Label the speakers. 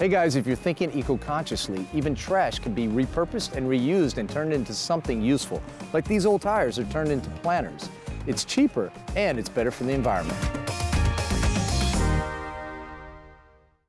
Speaker 1: Hey guys, if you're thinking eco-consciously, even trash can be repurposed and reused and turned into something useful, like these old tires are turned into planters. It's cheaper and it's better for the environment.